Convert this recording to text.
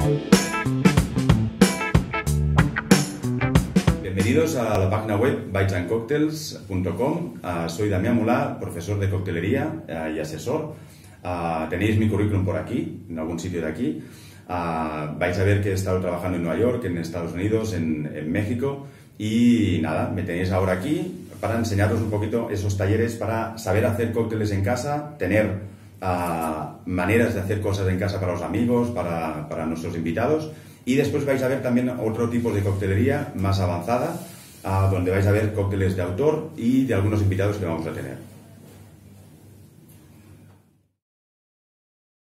Bienvenidos a la página web bitesandcocktails.com. Soy Damián Mulá, profesor de coctelería y asesor. Tenéis mi currículum por aquí, en algún sitio de aquí. Vais a ver que he estado trabajando en Nueva York, en Estados Unidos, en México. Y nada, me tenéis ahora aquí para enseñaros un poquito esos talleres para saber hacer cócteles en casa, tener maneras de hacer cosas en casa para los amigos, para nuestros invitados. Y después vais a ver también otro tipo de coctelería más avanzada, donde vais a ver cócteles de autor y de algunos invitados que vamos a tener.